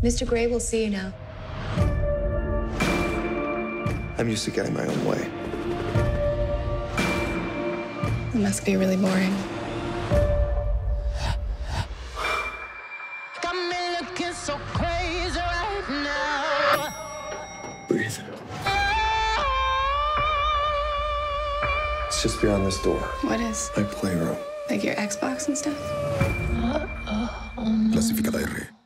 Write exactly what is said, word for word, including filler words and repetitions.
Mister Gray will see you now. I'm used to getting my own way. It must be really boring. Got me looking so crazy right now. Breathe. It's just beyond this door. What is? My playroom. Like your Xbox and stuff? Clasificada R.